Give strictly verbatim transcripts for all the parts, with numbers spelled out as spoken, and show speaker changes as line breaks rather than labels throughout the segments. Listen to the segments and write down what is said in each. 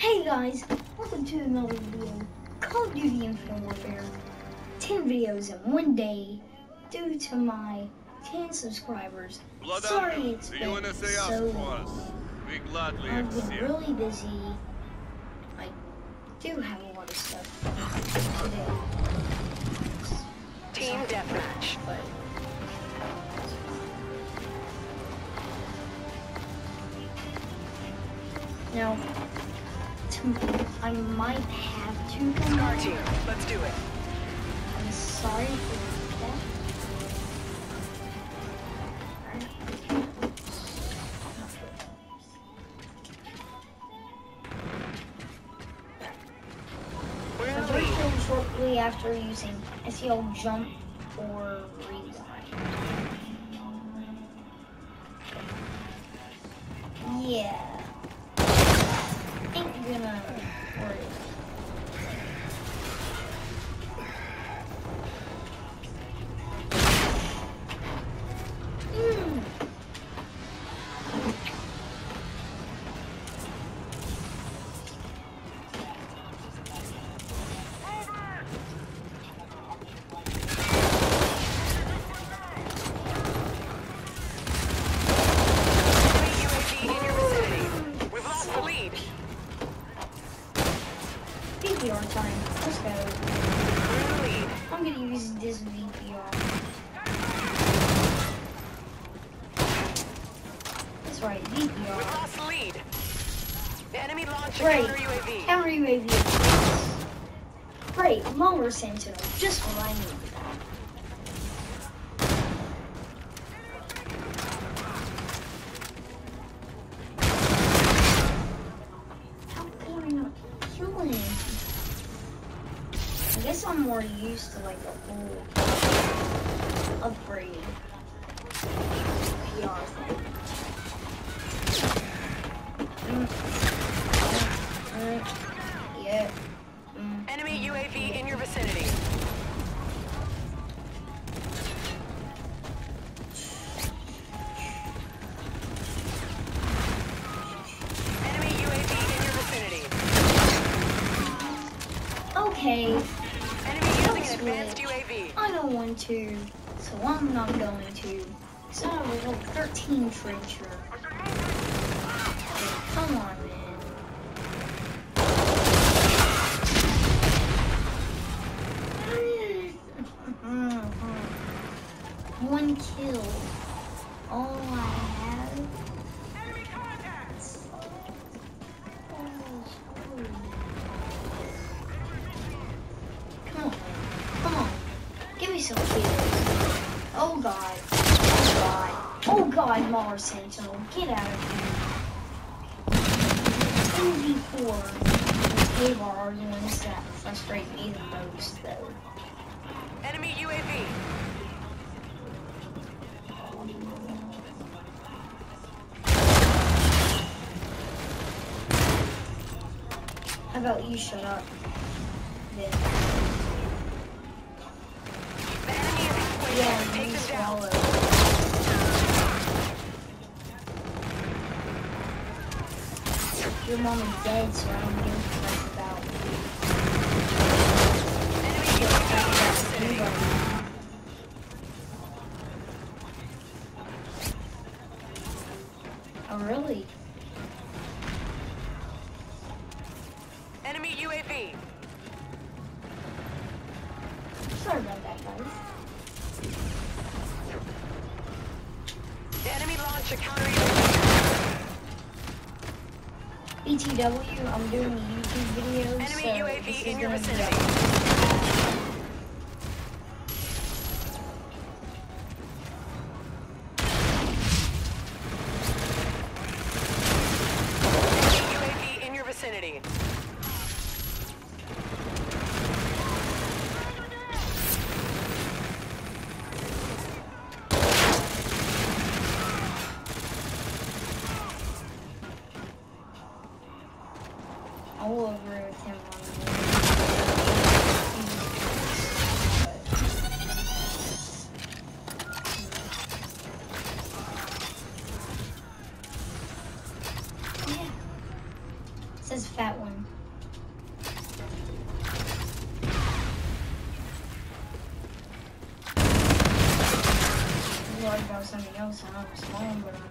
Hey guys, welcome to another video. Call of Duty Infinite Warfare. ten videos in one day due to my ten subscribers.
Blood
Sorry
Under,
it's
the
been
U N S A
so
asked for
long.
us. We gladly
I've been
accept.
really busy. I do have a lot of stuff today.
Team deathmatch.
But now, to, I might have to come
Scar
back.
team, let's do it.
I'm sorry for that.
We're in
The
the
break
lead.
killed shortly after using S E L jump or rewind. Yeah. Ain't gonna worry. Mm.
Enemy U A V in your vicinity. We've lost the lead.
V P R time. Let's go.
We're in the lead.
I'm gonna use this V P R. That's right, V P
We've
R.
lost the lead. The enemy launched a
Great.
counter U A V.
Counter U A V. Great. Lower Sentinel. Just what I need. How can I not kill him? I guess I'm more used to like a whole upgrade P R thing. Mm. Mm. Mm. Yeah. Mm.
Enemy U A V in your vicinity. Enemy U A V in your vicinity.
Okay.
Enemy using an advanced U A V.
I don't want to, so I'm not going to. So I have a level thirteen trencher. Come on, man. One kill. All I have. Come on, come on. Give me some kills. Oh god. Oh god. Oh god, Mars Sentinel. Get out of here. M V four and K-Bar are the ones that frustrate me the most, though.
Enemy U A V.
How about you shut up? Then.
The enemy is exploiting.
Yeah,
Take
you
them down.
swallow. Your mom is dead, so I don't give a fuck about
Enemy U A V in your vicinity.
anybody. Oh, really?
Enemy U A V.
Sorry about that, guys.
The enemy launched a counter U A V.
B T W, I'm doing a YouTube video,
Enemy
so
U A V
this is
in your
gonna be
vicinity.
up.
Enemy U A V in your vicinity.
I will agree with him on says fat one. I worried about something else and I was small, but I'm.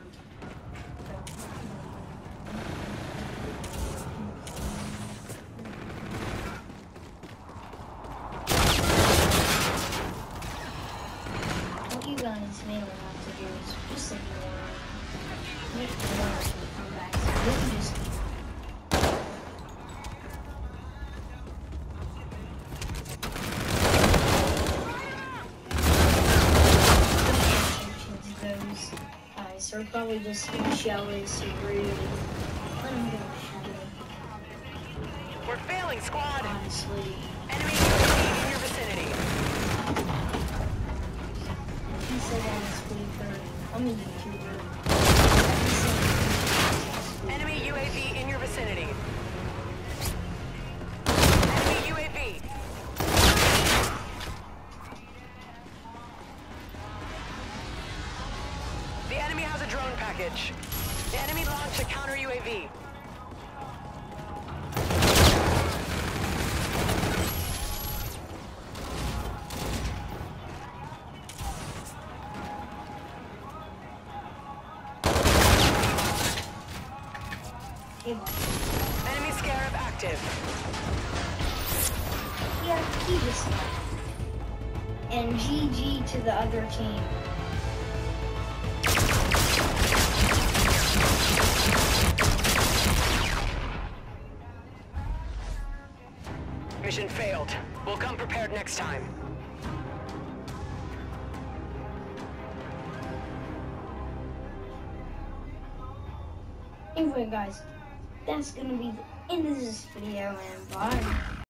What you guys may want to do is just ignore them. Make the ones who come back. So you can just. Or probably just gonna show us rude. Let him go shoot it.
We're failing, squad.
Honestly.
Enemy U A V in your vicinity.
He said that was three thirty. I'm a YouTuber.
Enemy U A V in your vicinity. Enemy U A V. The enemy has a drone package. The enemy launched a counter U A V. Enemy Scarab active.
Yeah, he just left. And G G to the other team.
Mission failed. We'll come prepared next time.
Anyway, guys, that's gonna be the end of this video, and bye.